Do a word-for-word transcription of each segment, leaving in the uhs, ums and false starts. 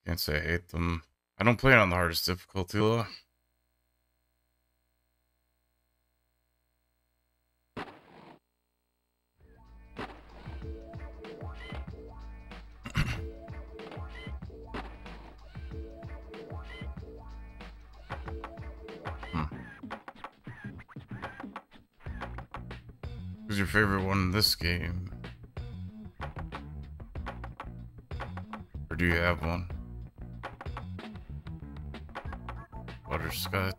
Can't say I hate them. I don't play it on the hardest difficulty though. hmm. Who's your favorite one in this game? Or do you have one? Butterscotch.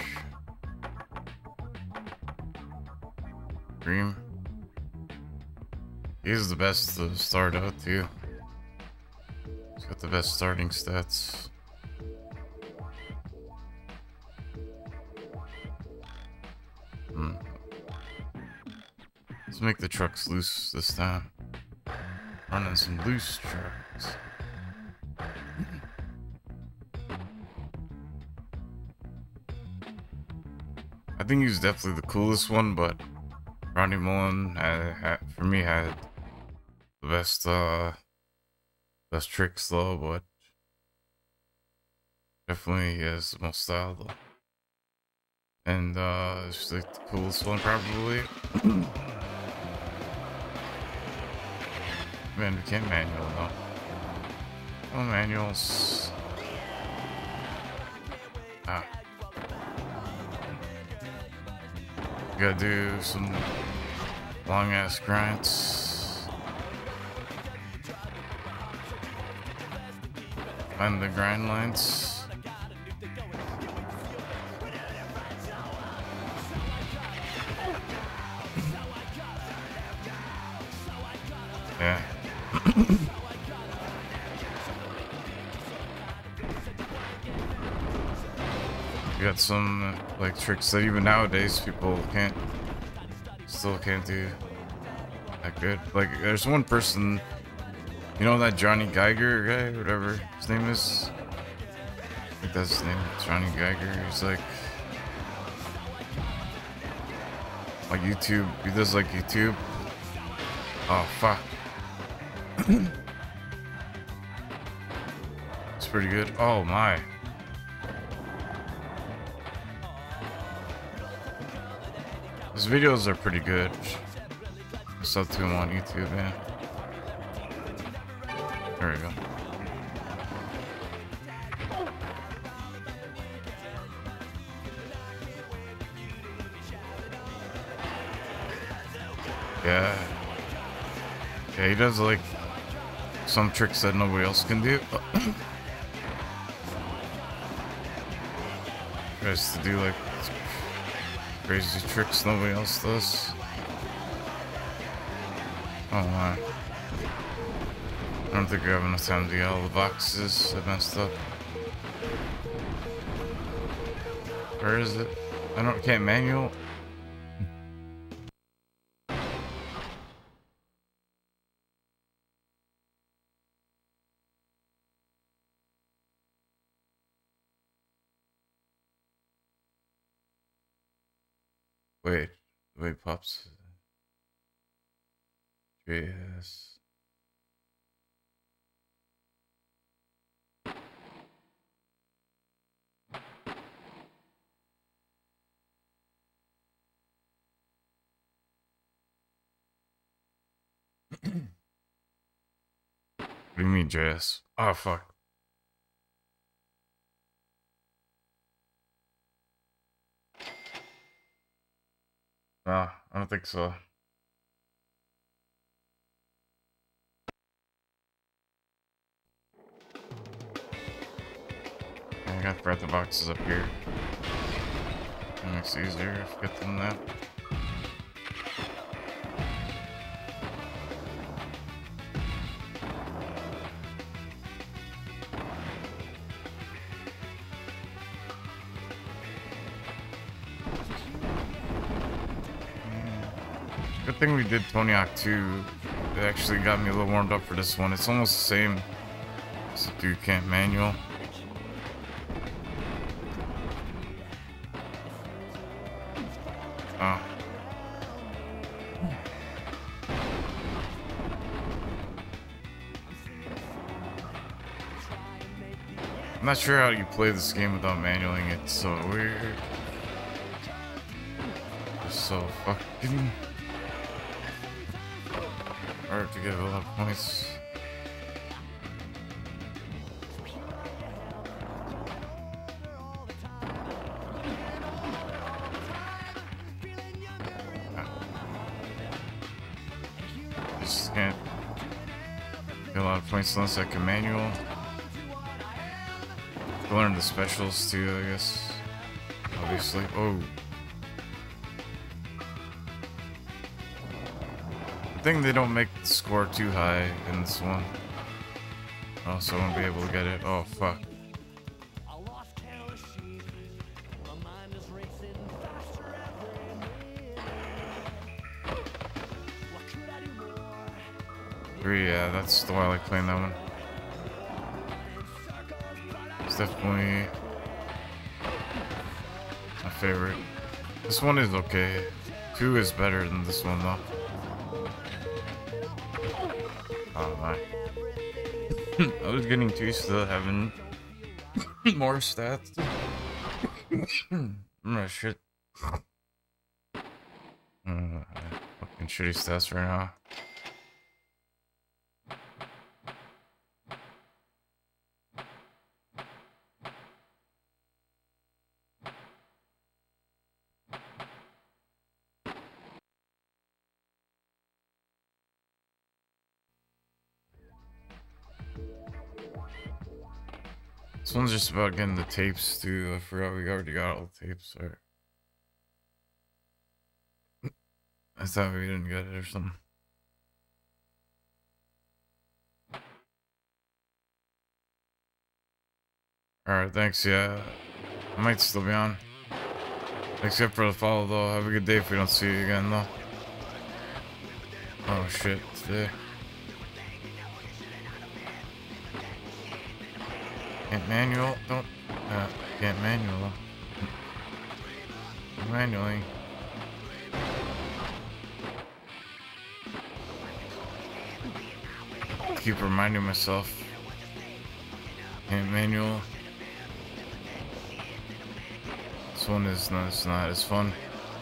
Cream. He's the best to start out too. He's got the best starting stats. Hmm. Let's make the trucks loose this time. Running some loose trucks. I think he's definitely the coolest one, but Ronnie Mullen had, had, for me had the best uh best tricks though, but definitely he has the most style though. And uh it's like the coolest one probably. Man, we can't manual though. Oh, manuals. Ah. We gotta do some long ass grinds. Find the grind lines. Yeah. We got some like tricks that even nowadays people can't still can't do that good. Like there's one person, you know, that Johnny Geiger guy, whatever his name is. I think that's his name, Johnny Geiger. He's like like YouTube. He does like YouTube. Oh fuck. It's pretty good. Oh my. His videos are pretty good. I sub to him on YouTube, man. There we go. Yeah. Yeah, he does like some tricks that nobody else can do. Tries to do like crazy tricks nobody else does. Oh my. I don't think I have enough time to get all the boxes. I messed up. Where is it? I don't can't manual. Wait, wait, pops. Yes. What do you mean, J S? Oh, fuck. Nah, I don't think so. I gotta grab the boxes up here. That makes it easier if you get them that. Good thing we did Tony Hawk two. It actually got me a little warmed up for this one. It's almost the same as the Duke Camp manual. Oh. I'm not sure how you play this game without manualing it. It's so weird. It's so fucking hard to get a lot of points. Just can't get a lot of points unless I can manual. Learn the specials too, I guess. Obviously. Oh. I think they don't make the score too high in this one. Also, I won't be able to get it. Oh, fuck. Yeah, that's the why I like playing that one. It's definitely my favorite. This one is okay. Two is better than this one though. Oh my. I was getting too used to having more stats. Oh shit. Uh, fucking shitty stats right now. This one's just about getting the tapes too. I forgot we already got all the tapes. Or I thought we didn't get it or something. Alright, thanks, yeah. I might still be on. Thanks for the follow though. Have a good day if we don't see you again though. Oh shit, today. Can't manual, don't, uh, can't manual. Manually. Keep reminding myself. Can't manual. This one is not, it's not as fun.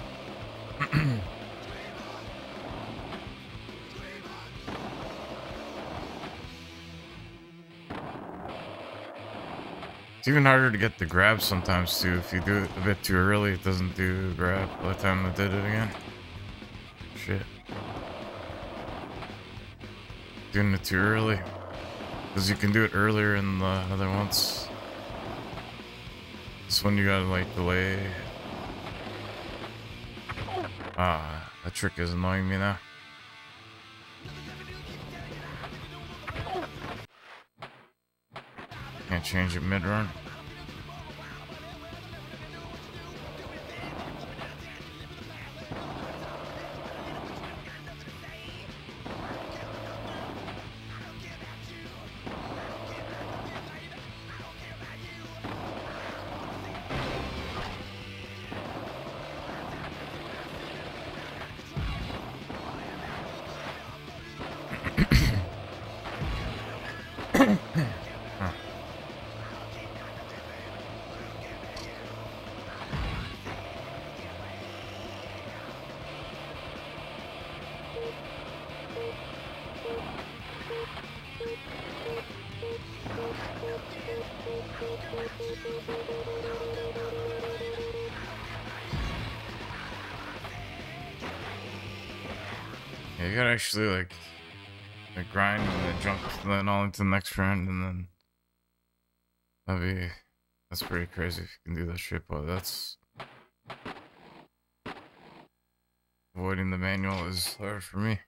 It's even harder to get the grab sometimes too. If you do it a bit too early, it doesn't do grab by the time I did it again. Shit. Doing it too early. Because you can do it earlier in the other ones. This one you gotta like delay. Ah, that trick is annoying me now. Can't change it mid-run. Yeah, you gotta actually like, like grind and then jump and then all into the next round and then that'd be that's pretty crazy if you can do that shit, but that's avoiding the manual is hard for me.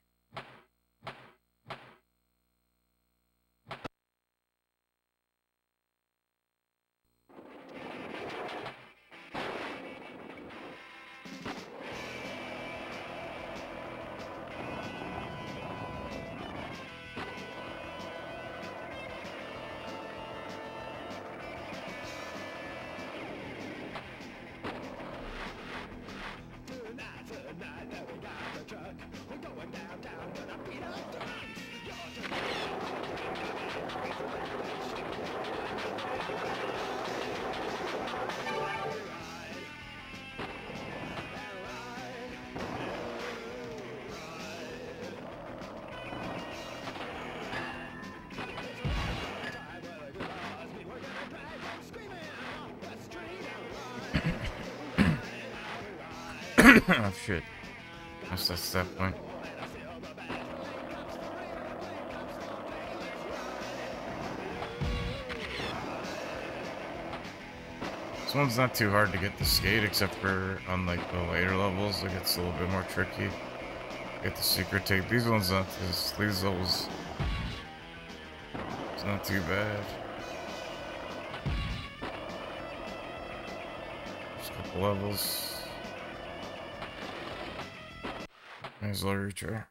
Oh shit. That's that's that point. This one's not too hard to get the skate, except for on like the later levels, it gets a little bit more tricky. Get the secret tape. These ones not this these levels. It's not too bad. Just a couple levels. Might as well retry.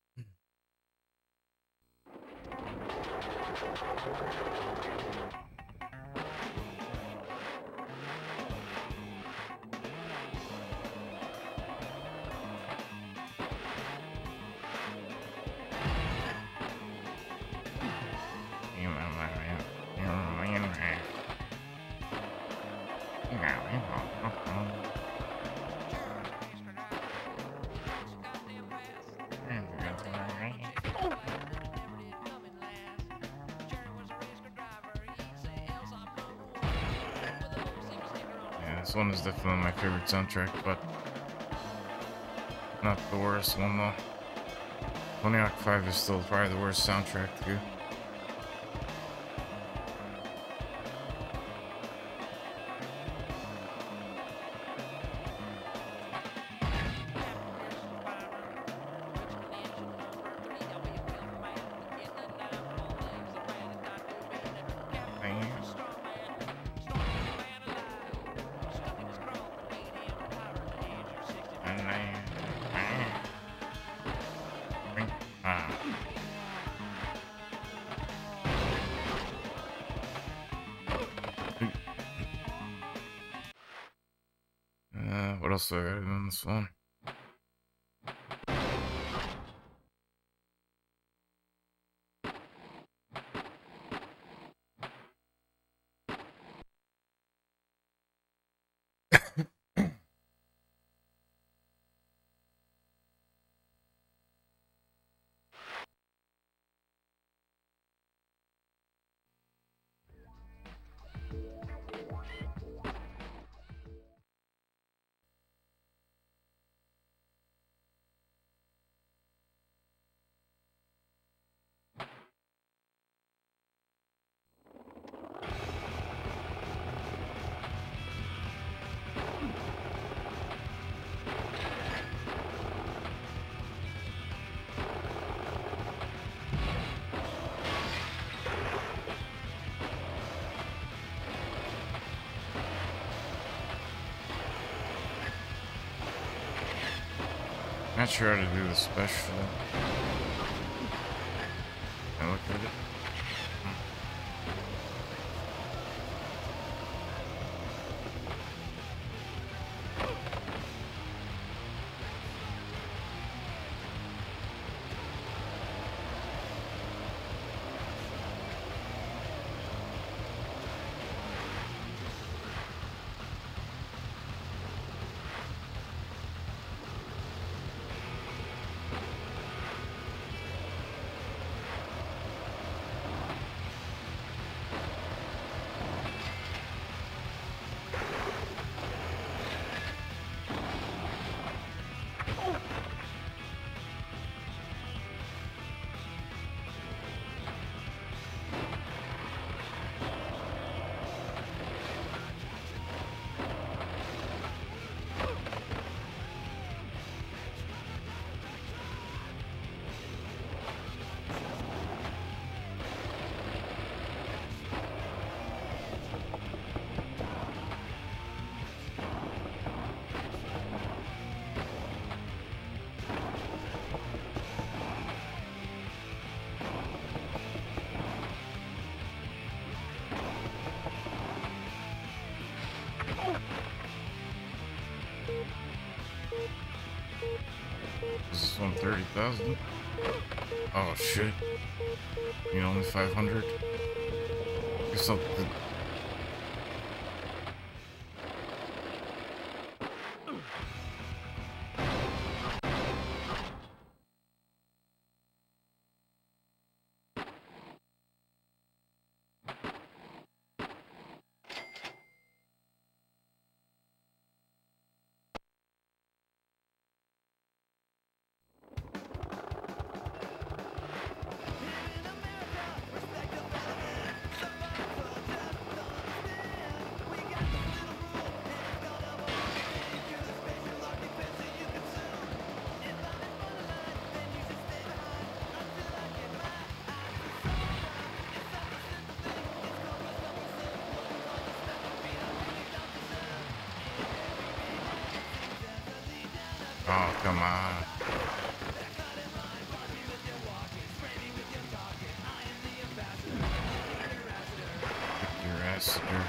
This one is definitely my favorite soundtrack, but not the worst one though. Tony Hawk five is still probably the worst soundtrack too. Uh, what else do I got on this one? Not sure how to do the special. I look at it. This is one thirty thousand. Oh shit. You know, only five hundred. Guess I'll, Come on. Kick your ass here.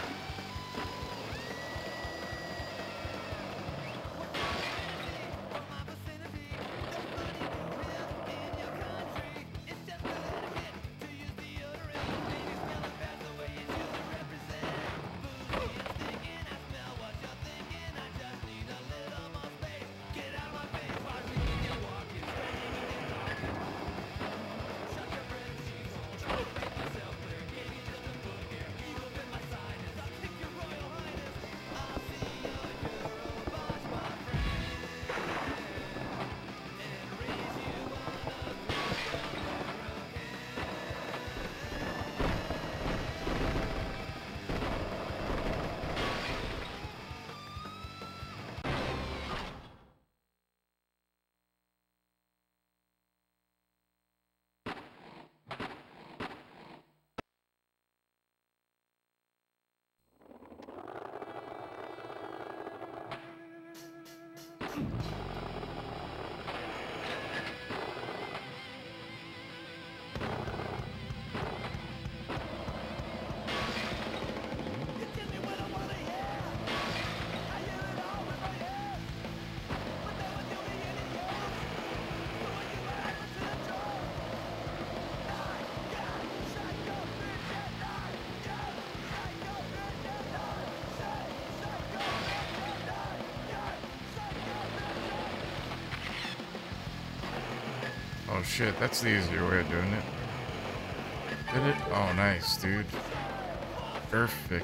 Oh shit, that's the easier way of doing it. Did it? Oh nice, dude. Perfect.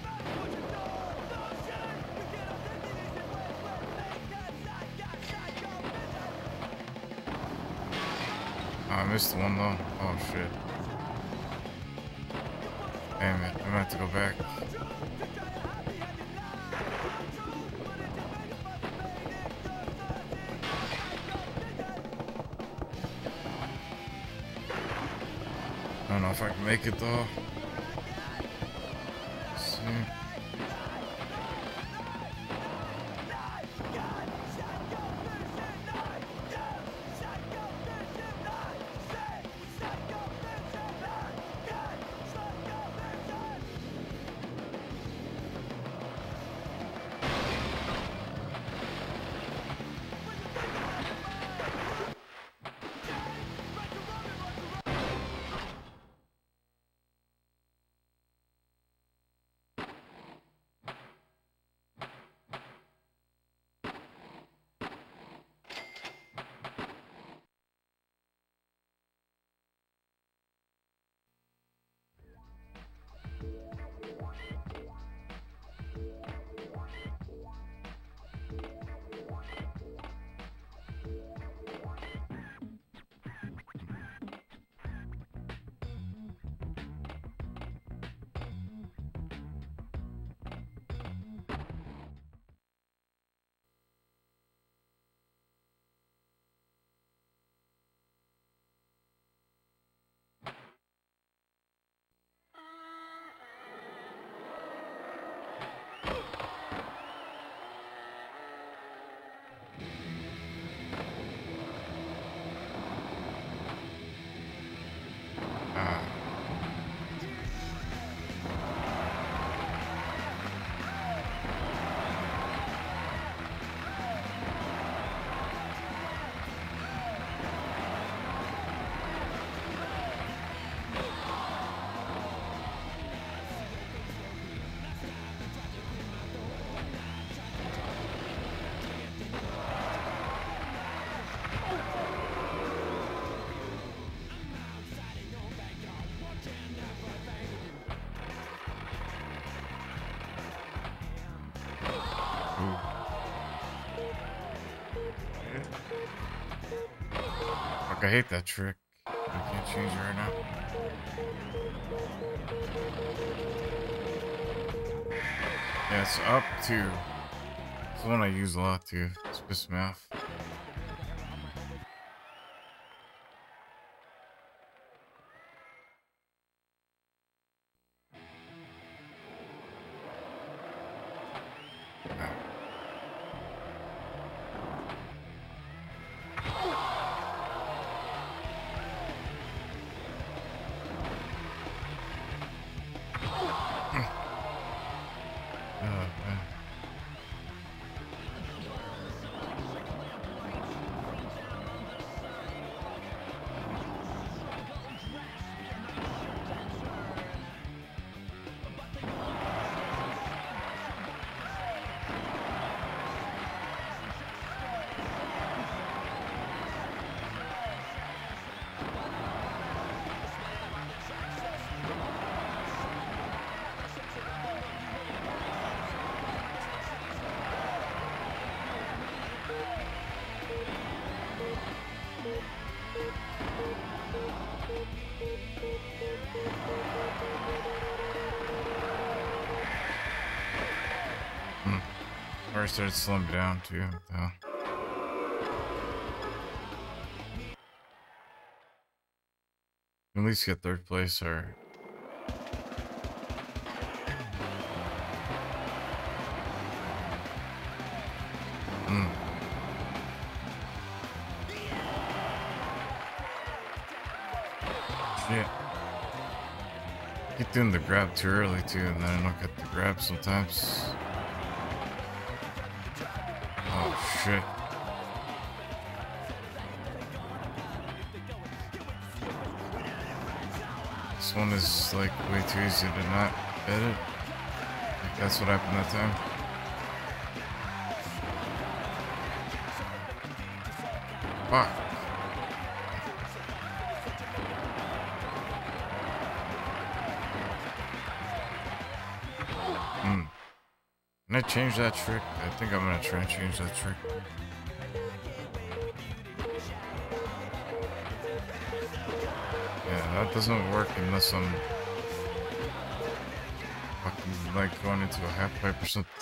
Oh, I missed one though. Oh shit. Damn it, I'm gonna have to go back. I don't know if I can make it though. Let's see. Fuck, I hate that trick. I can't change it right now. Yeah, it's up two. It's the one I use a lot too. It's pissed me off. already started slowing me down too. What the hell? At least get third place or. Mm. Shit. Keep doing the grab too early too, and then I don't get the grab sometimes. Oh shit. This one is like way too easy to not edit. Like that's what happened that time. Fuck. Hmm. Can I change that trick? I think I'm gonna try and change that trick. Yeah, that doesn't work unless I'm fucking like going into a half pipe or something.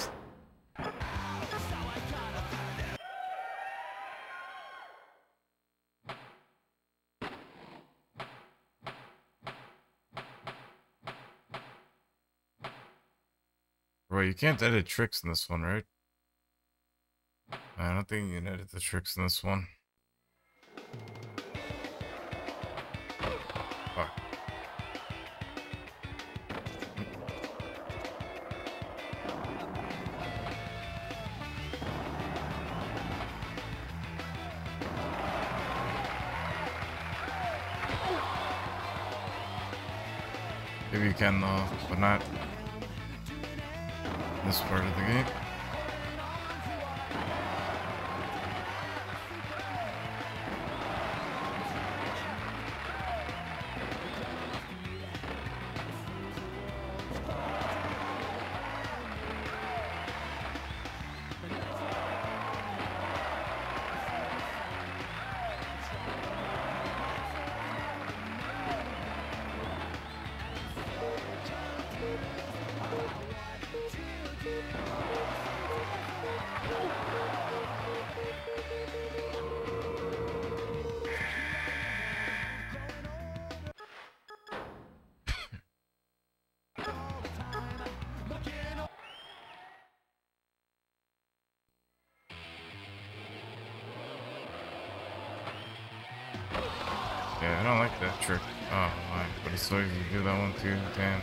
Bro, you can't edit tricks in this one, right? I don't think you can edit the tricks in this one. Fuck. Maybe you can though, but not this part of the game. Yeah, I don't like that trick. Oh my, but it's so easy to do that one too, damn.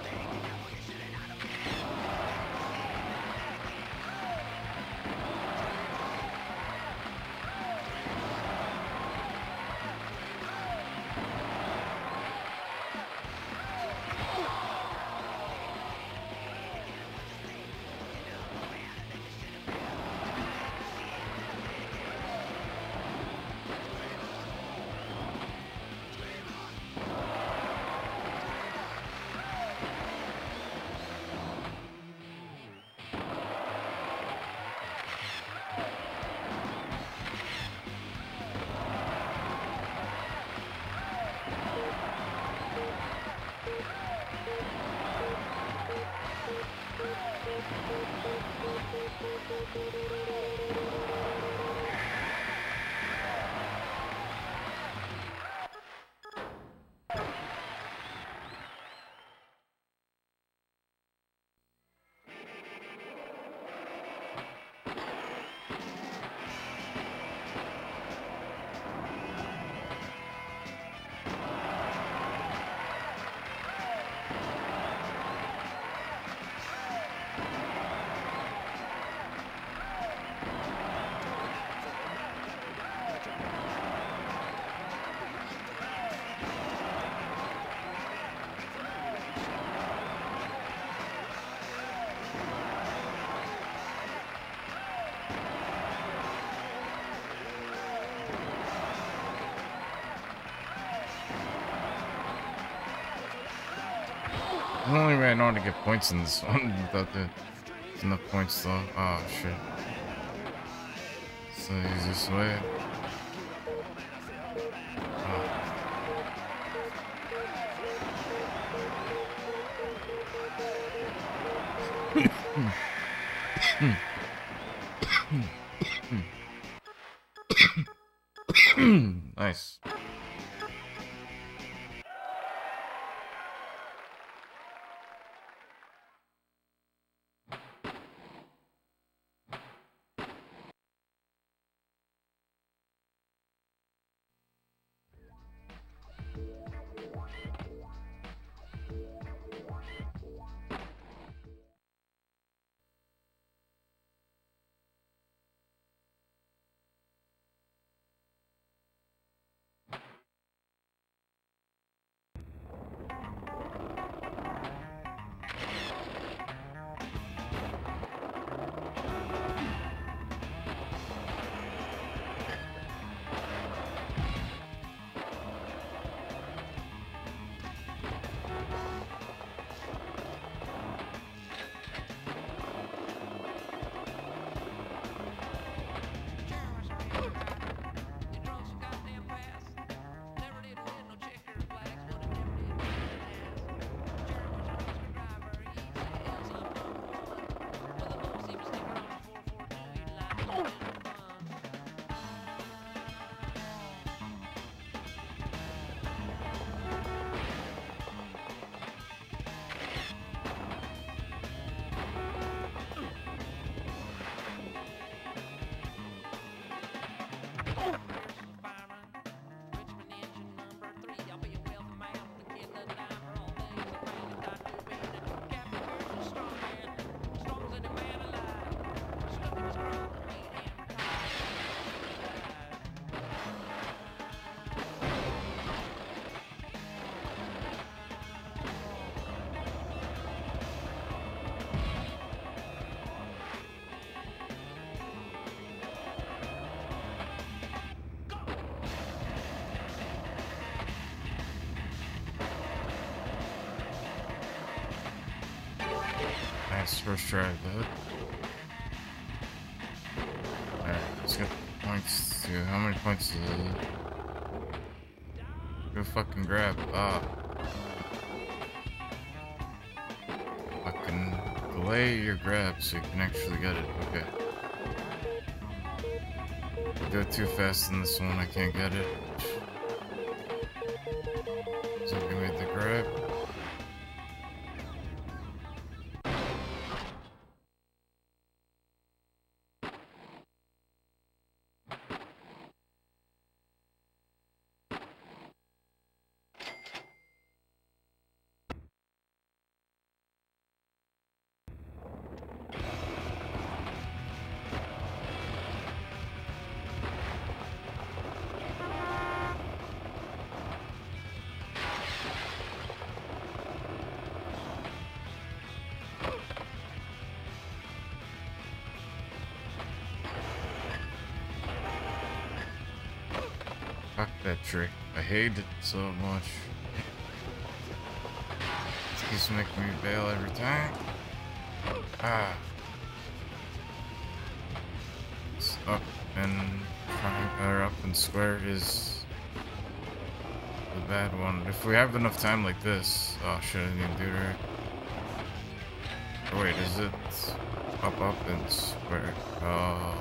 The only way I know how to get points in this one without the enough points though. Oh shit. It's the easiest way. Oh. Nice. Nice first try, bud. Alright, let's get points to how many points is it? Go fucking grab. Ah. Fucking delay your grab so you can actually get it. Okay. I go too fast in this one, I can't get it. So give me the grab. Fuck that trick. I hate it so much. It keeps making me bail every time. Ah. It's up and trying or up and square is the bad one. If we have enough time like this, oh shit, I didn't do that. Or wait, is it up, up and square? Oh.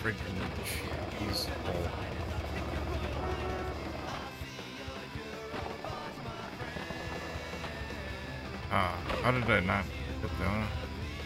freaking cheese hole. Ah, how did I not get that one?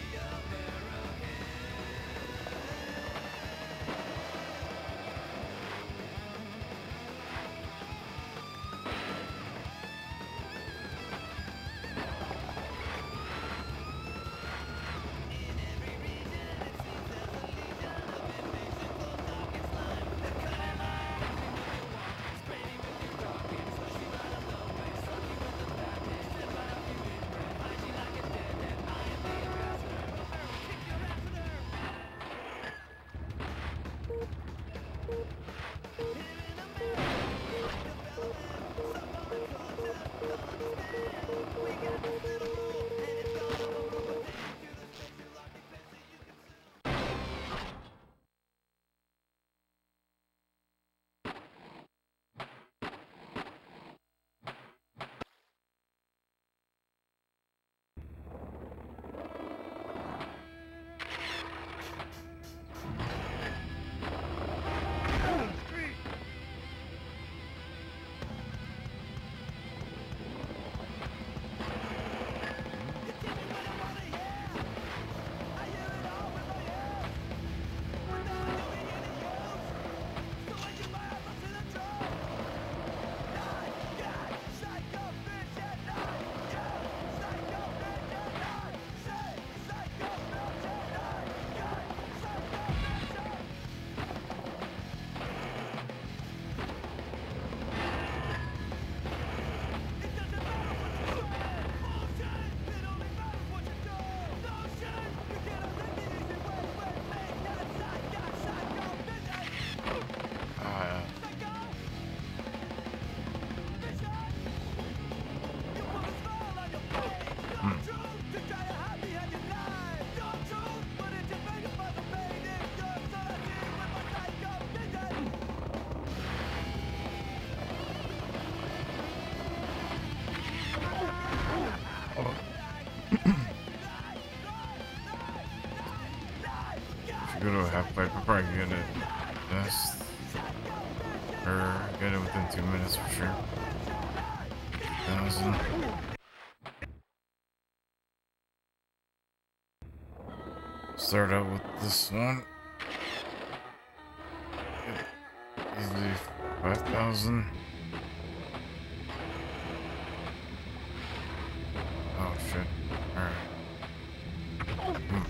Go to a half pipe, I'll probably get it best, or get it within two minutes for sure. Thousand. Start out with this one. Easily five thousand. Oh shit! All right. Hmm.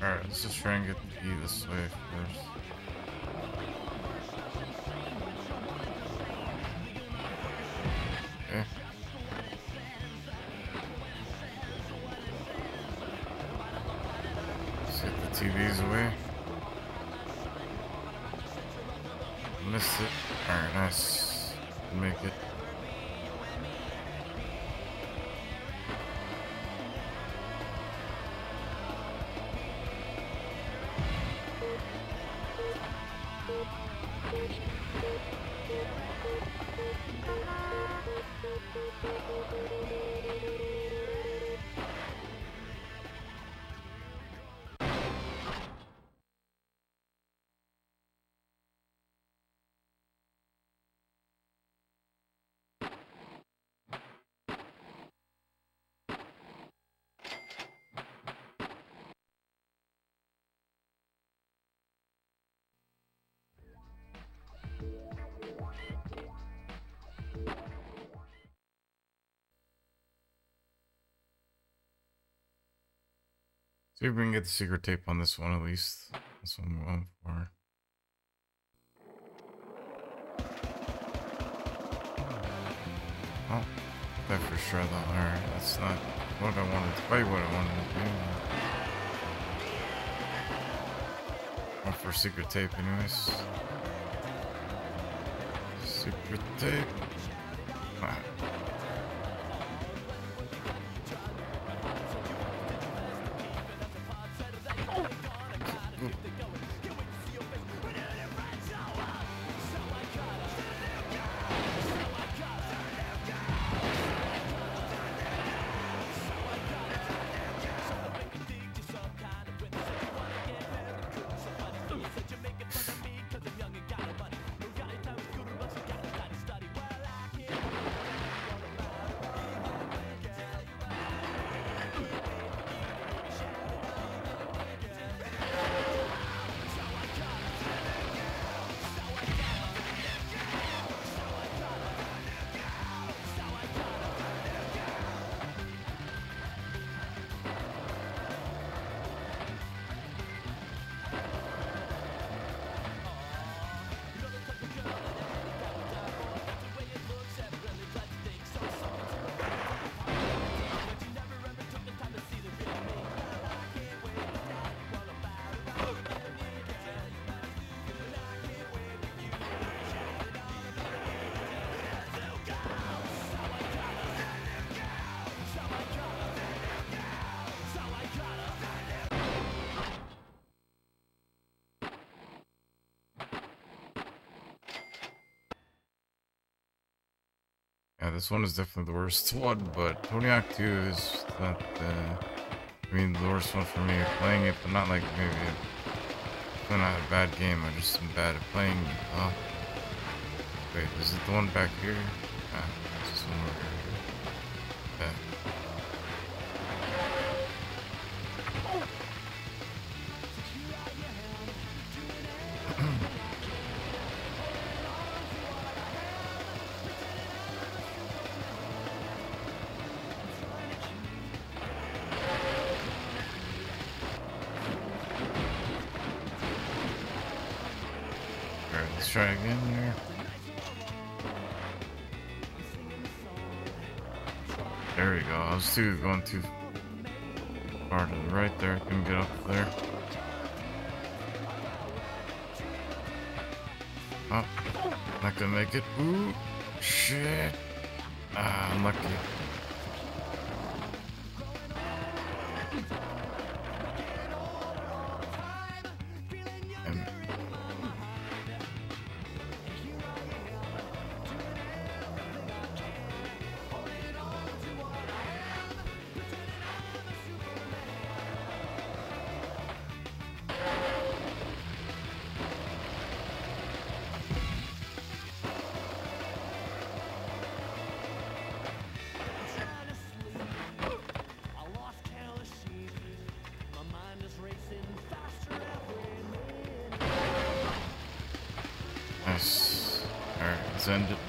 Alright, let's just try and get the key this way first. Okay. Let's get the T Vs away. Missed it. Alright, nice. Make it. See if we can get the secret tape on this one at least. That's what I'm going for. Oh, that for sure though. Alright, that's not what I wanted to fight, what I wanted to do. Going for secret tape anyways. Secret tape. Ah. Yeah, this one is definitely the worst one, but Tony Hawk two is not the, I mean, the worst one for me playing it, but not like maybe it's not a bad game, I'm just bad at playing it. Oh. Wait, is it the one back here? Ah, it's this one over here. Yeah. Let's try again here. There we go. I was too going too far to the right there. Couldn't get up there. Oh, not gonna make it. Ooh, shit. Ah, unlucky. Nice. Alright, let's end it.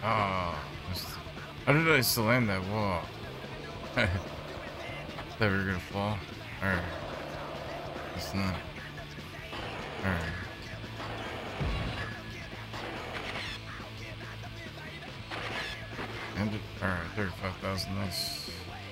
Oh, missed it. How did I still land that wall? Thought we were gonna fall. Alright. It's not. Alright. Ended. Alright, thirty-five thousand. Nice.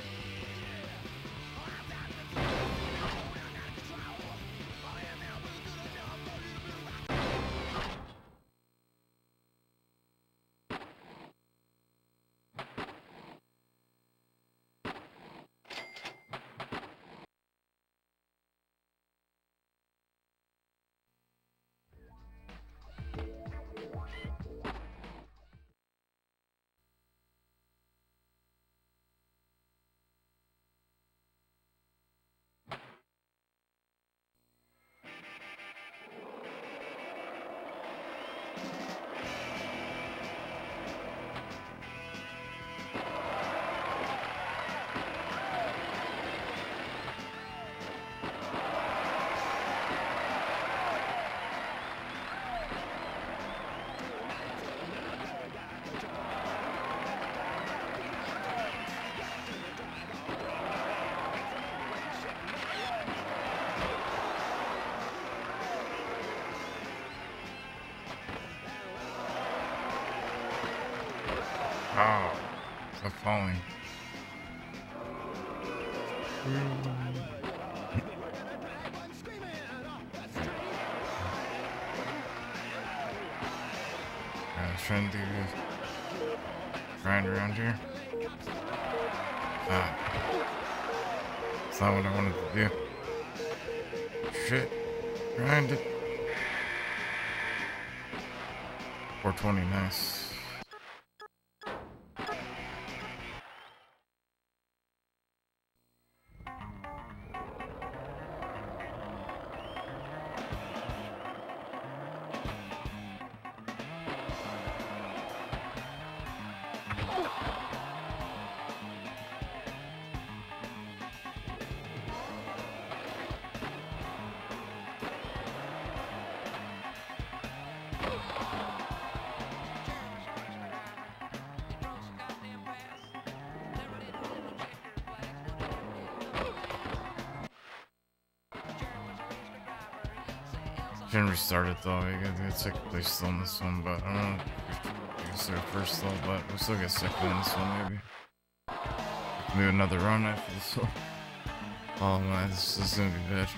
Oh, stop falling. I was trying to do grind around here. Ah, it's not what I wanted to do. Shit, grind it. four twenty, nice. Shouldn't restart it though. You gotta get second place still on this one, but I don't know if you can start first though. But we'll still get second on this one maybe. Maybe another run after this one. Oh man, this, this is gonna be bad.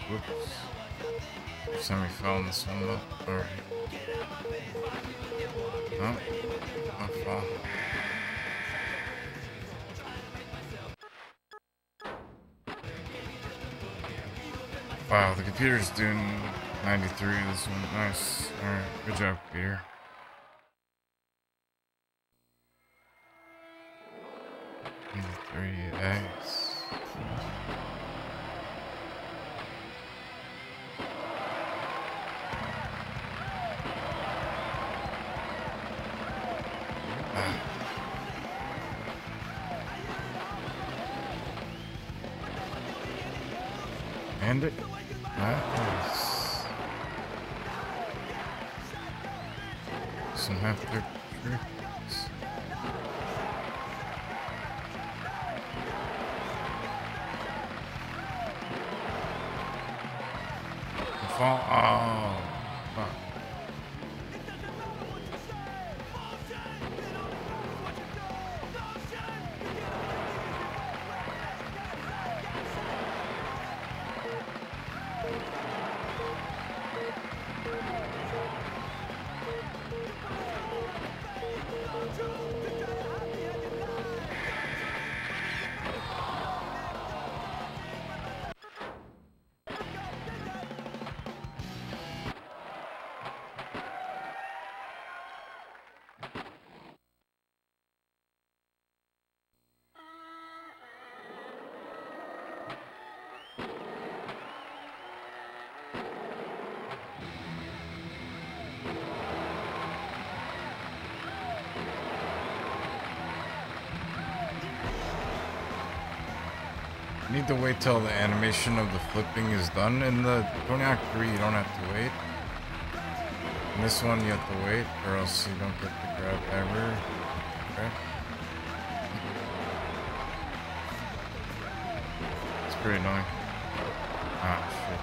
Whoops. First time we found this one though. Alright. No. Not fall. Wow, the computer's doing ninety-three this one. Nice. Alright, good job, computer. ninety-three, nice. And it. Nice. Some half their tricks. Fall. Oh, fuck. Need to wait till the animation of the flipping is done. In the Tony Hawk three, you don't have to wait. In this one, you have to wait, or else you don't get the grab ever. Okay. It's pretty annoying. Ah, shit.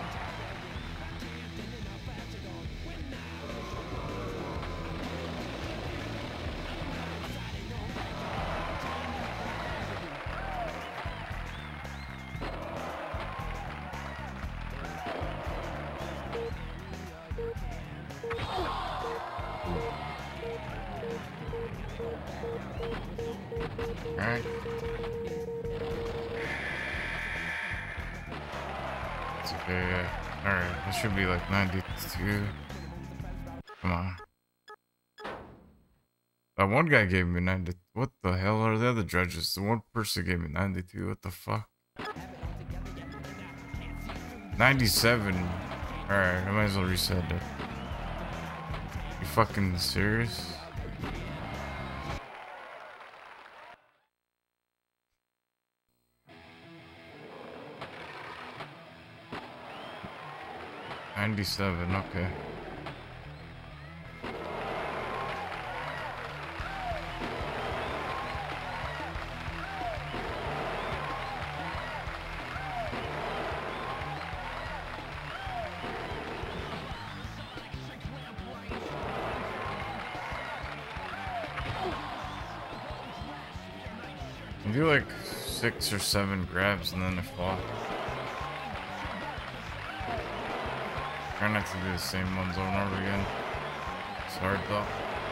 Alright. It's okay. Alright, it should be like ninety-two. Come on. That one guy gave me ninety. What the hell are the other judges? The one person gave me ninety-two. What the fuck? ninety-seven. Alright, I might as well reset it. You fucking serious? ninety-seven, okay. You do like six or seven grabs and then they fall. Try not to do the same ones over and over again. It's hard though.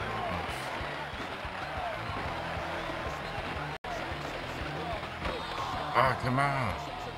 Ah, oh, come on.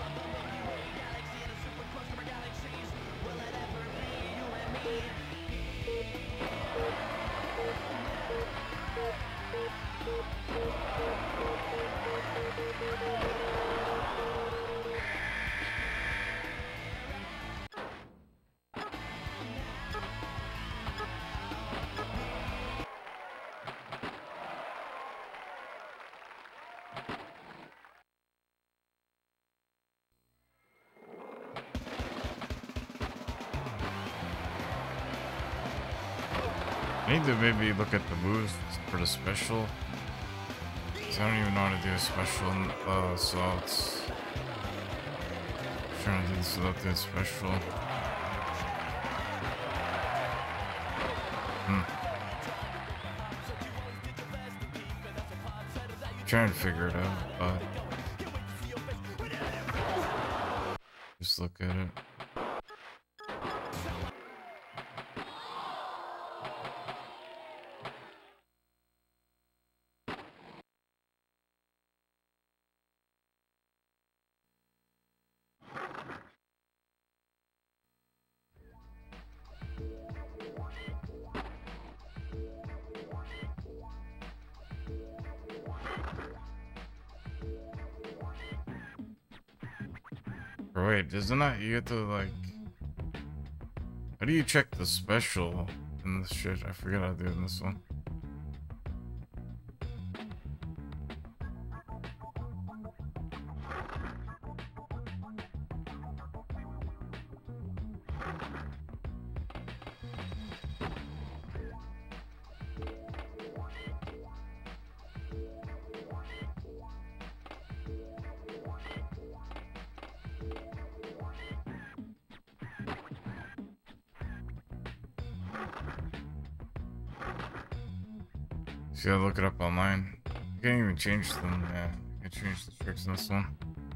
I need to maybe look at the moves for the special. Cause I don't even know how to do a special uh, assaults. I'm trying to do this without doing special. Hmm. I'm trying to figure it out, but just look at it. Or wait, isn't that you get to like? How do you check the special in this shit? I forget how to do it in this one. See, I look it up online. You can't even change them. Yeah, you can change the tricks in this one.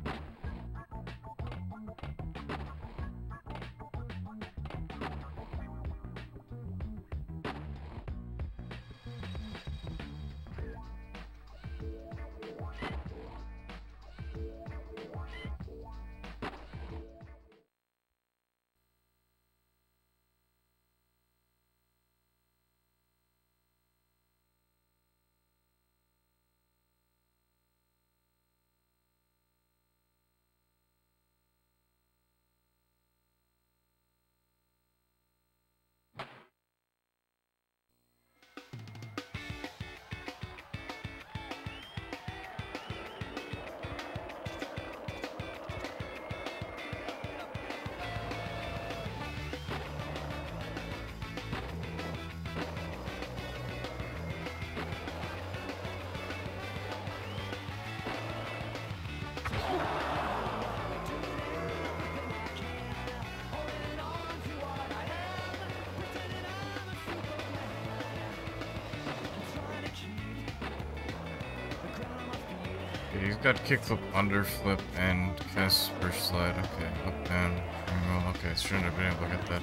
Okay, he's got kickflip, underflip, and cast first slide. Okay, up, down, roll. Okay, shouldn't have been able to get that.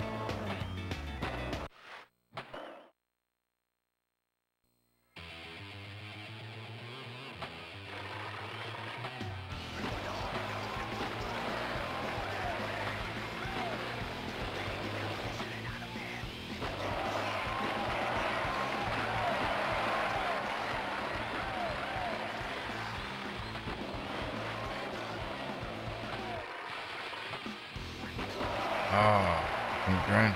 Oh, I'm grind.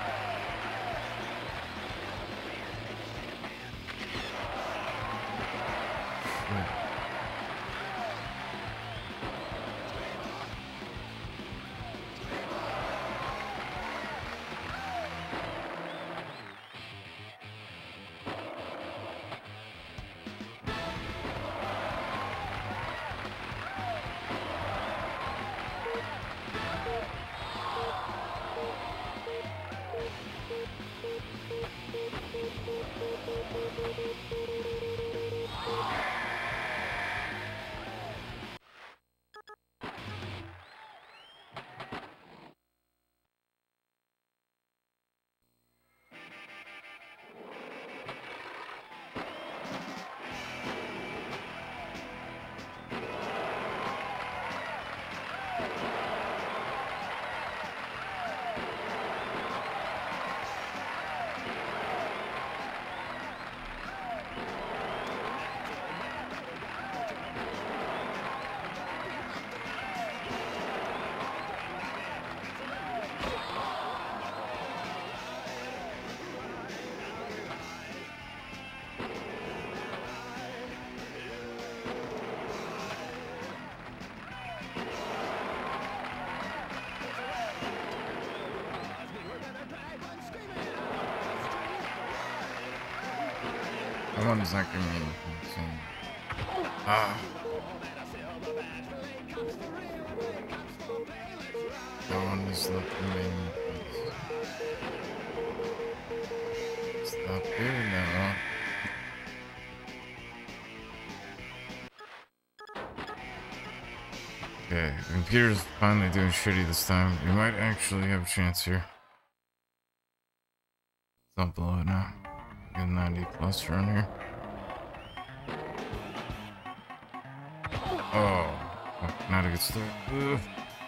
That one's not giving me anything. Ah. That one is not giving me. Stop doing that. Okay, the computer's finally doing shitty this time. We might actually have a chance here. It's not below it now. Get ninety plus around here. Oh, fuck, not a good start. Ugh.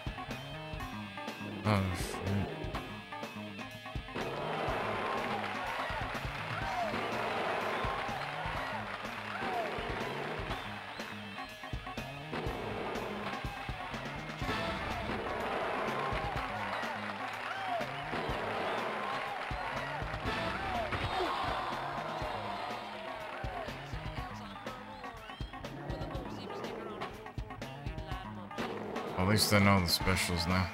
Oh shit. At least I know the specials now.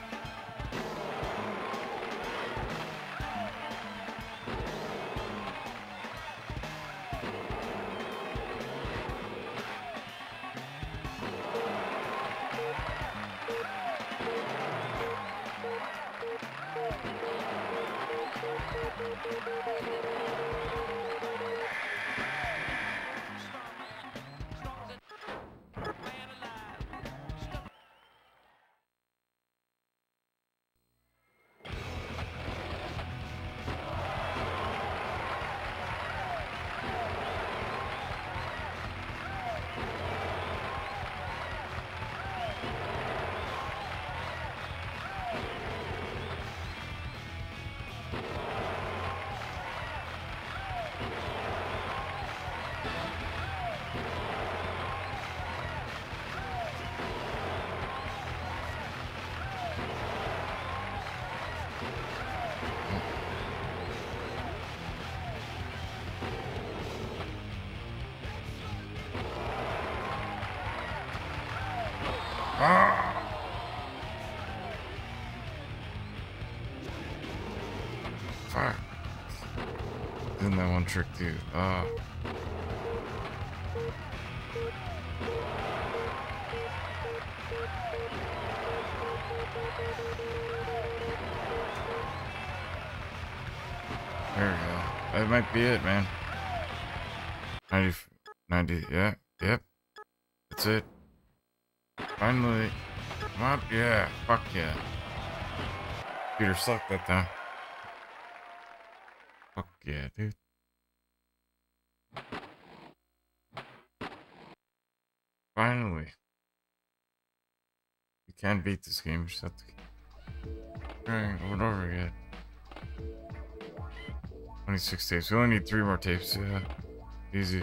Ah! Fuck. Didn't that one trick too? Ah. There we go. That might be it, man. ninety, ninety, yeah, yep. That's it. Finally. Come on, yeah, fuck yeah. Peter sucked that time. Fuck yeah, dude. Finally. You can't beat this game, you just have to keep trying over and over again. twenty-six tapes. We only need three more tapes, yeah. Easy.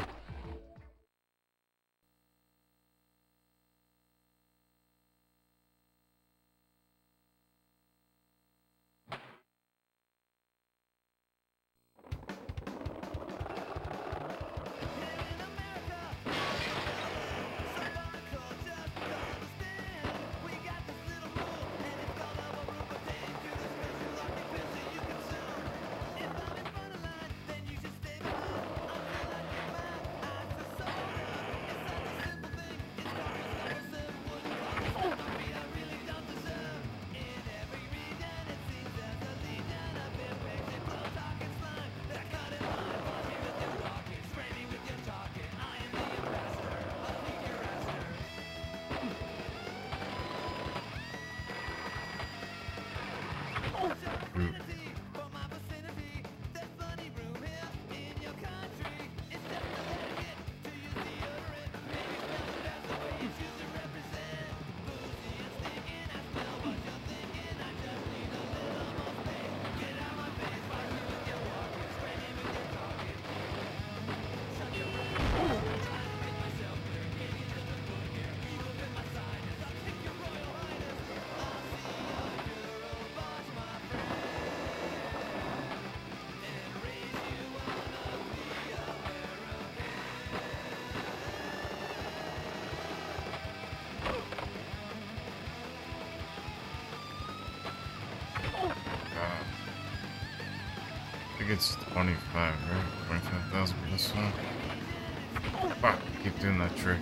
I think it's twenty-five, right? twenty-five thousand for this one. Fuck, keep doing that trick.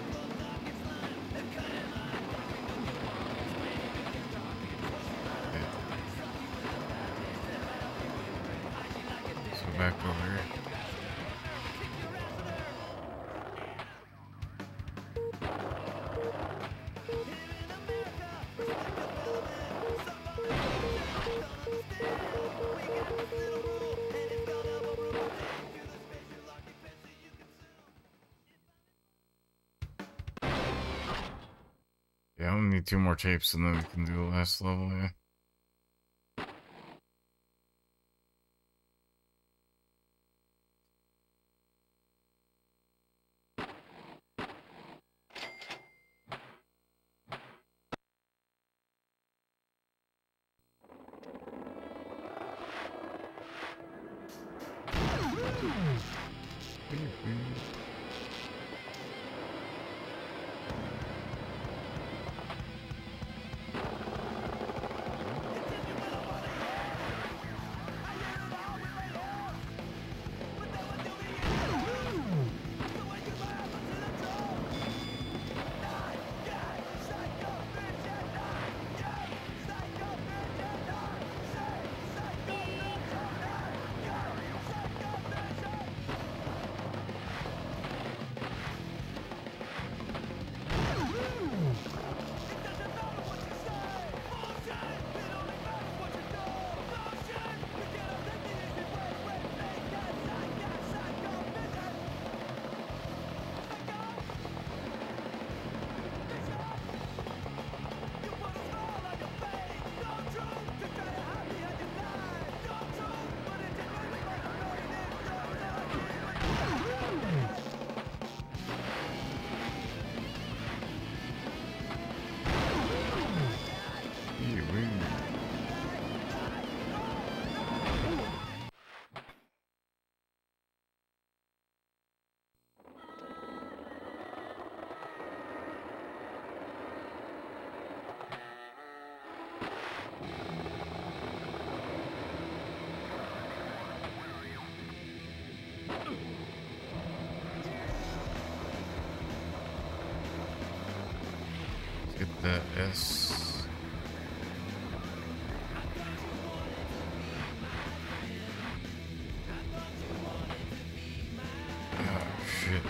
Okay. Let's go back over here. Yeah, I only need two more tapes and then we can do the last level, yeah. The S. Oh shit.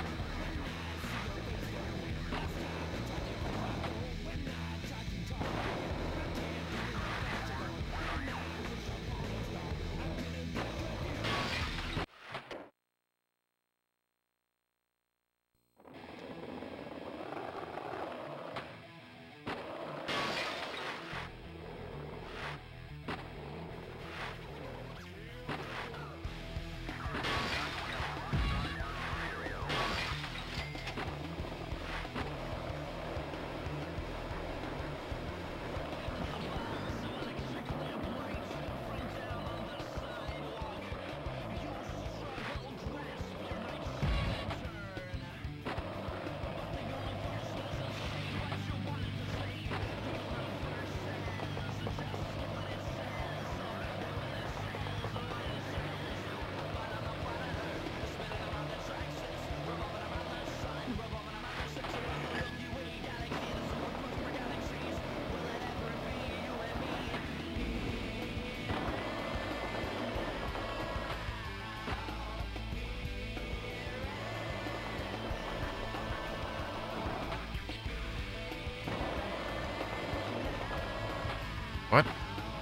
What?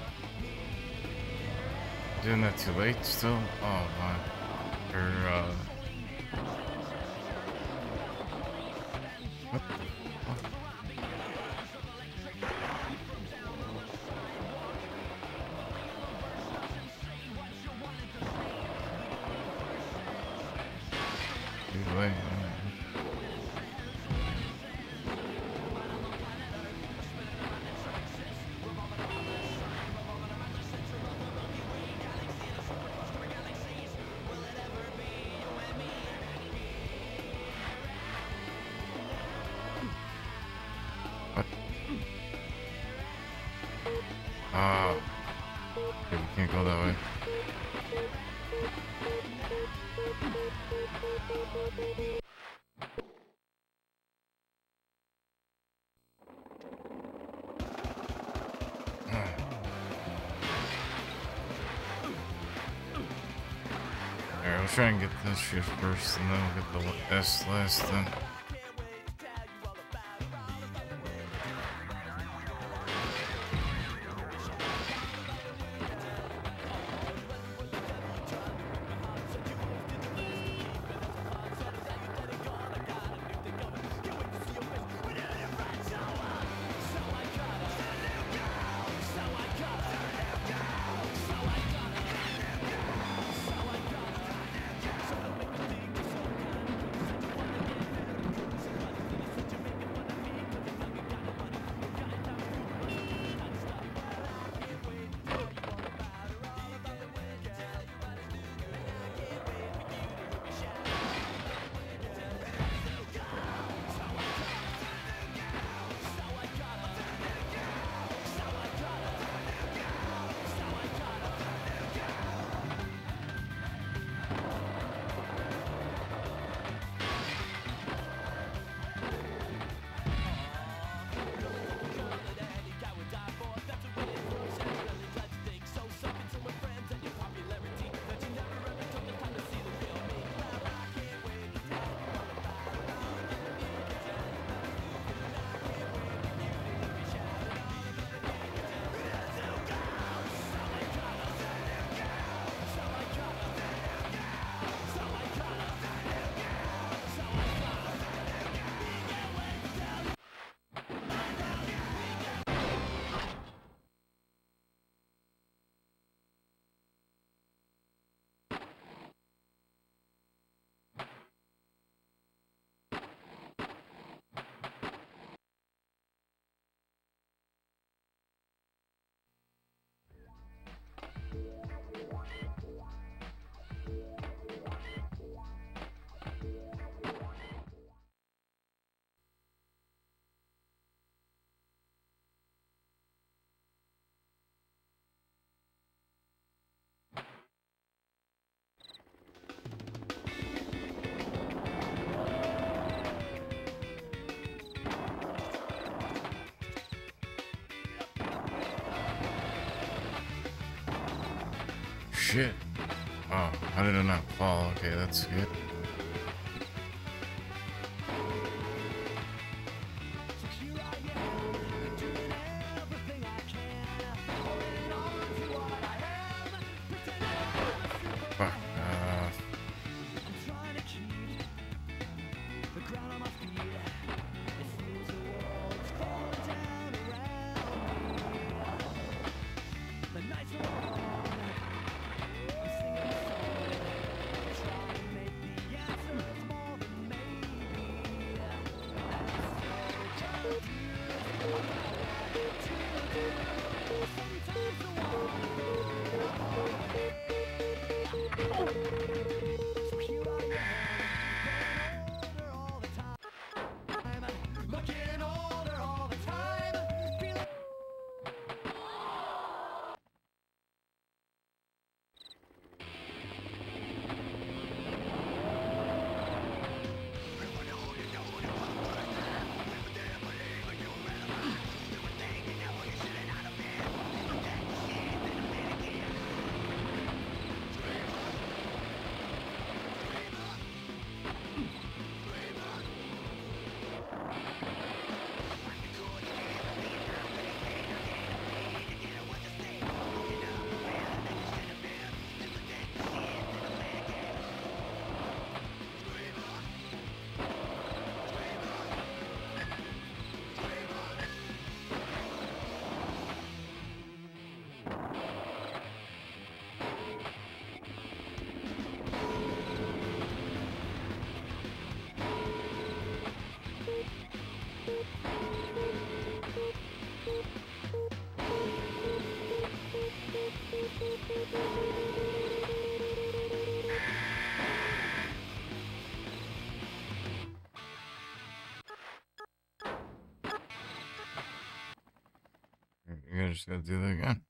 Doing that too late still? Oh my. Or, uh... What the fuck? Too late. Ah, uh, okay, we can't go that way. Alright, we'll try and get this shit first, and then we'll get the S last then. shit. Oh, how did it not fall? Okay, that's good. Fuck. Uh... You just gotta do that again.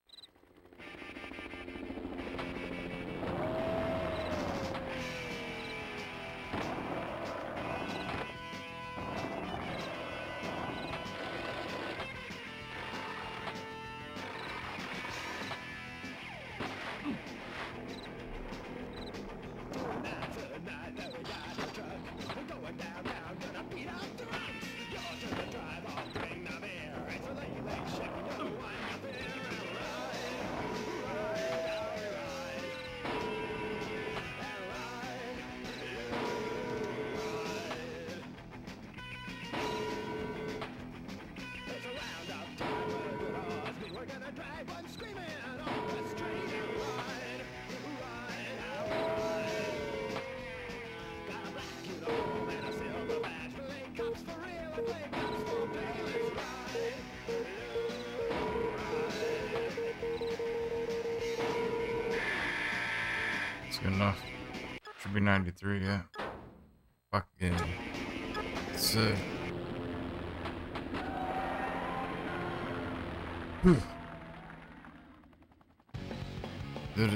Good enough. Should be ninety-three, yeah. Fuck yeah. That's it. Whew. Did it.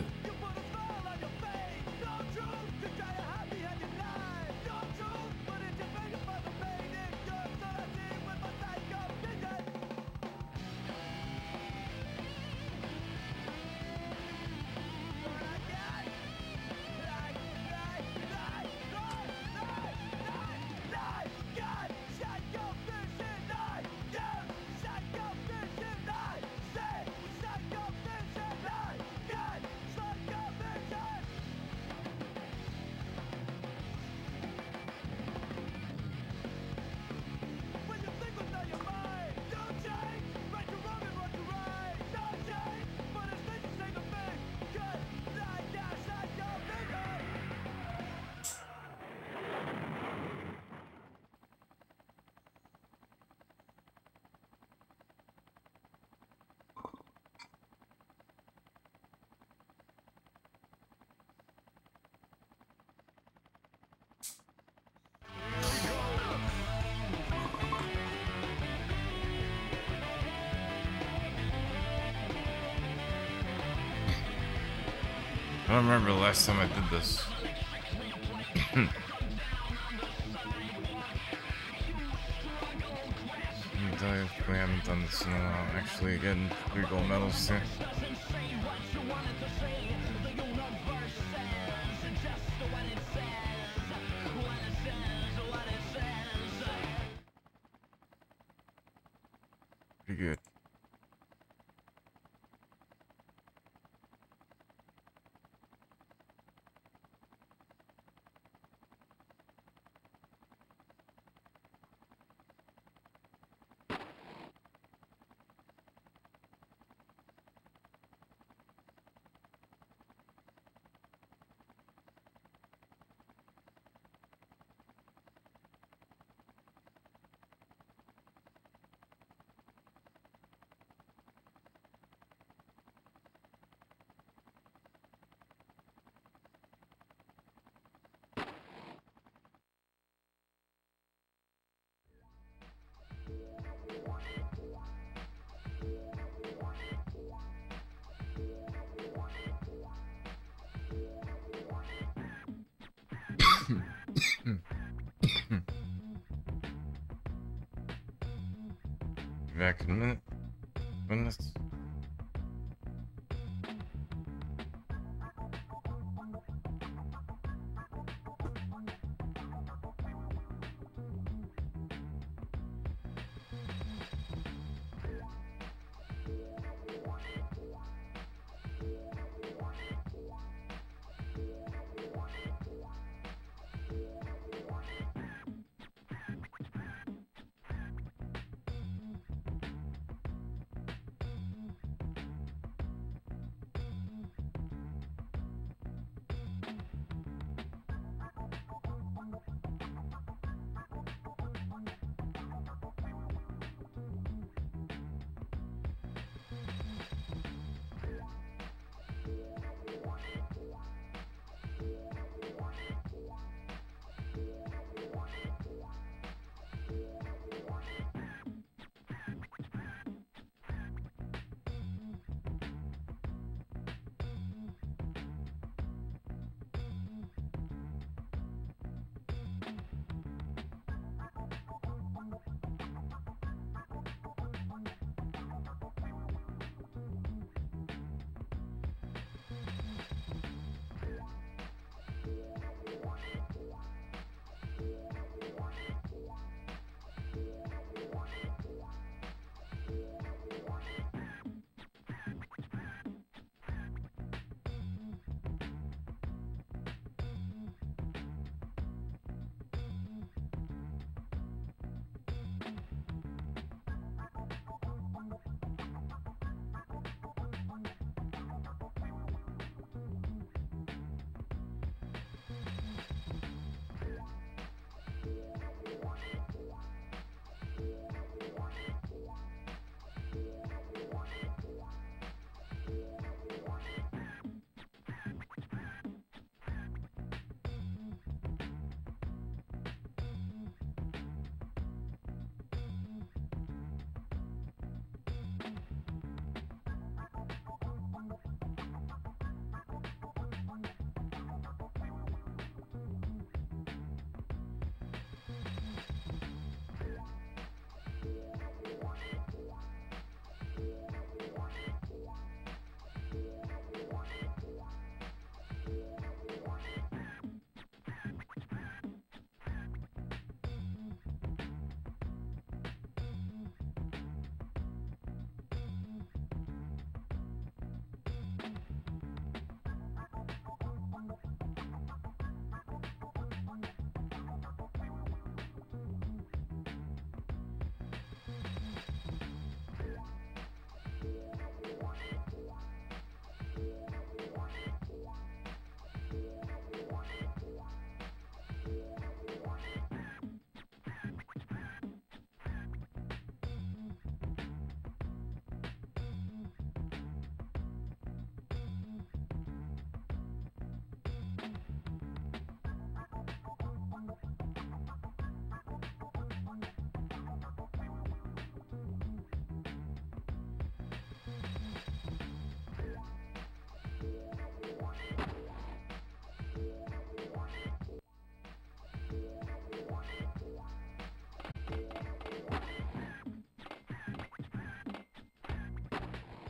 I don't remember the last time I did this. Let me tell you, we haven't done this in a while. Actually, getting three gold medals too. Pretty good. Back in a minute. Minutes.